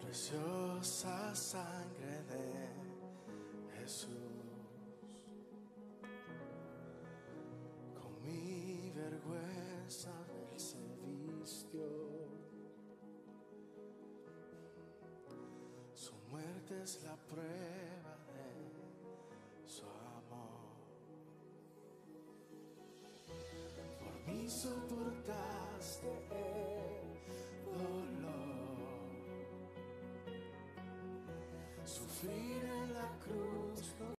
preciosa sangre de Jesús, con mi vergüenza Él se vistió. Su muerte es la prueba de su amor. Por mí soportaste el dolor, sufrir en la cruz no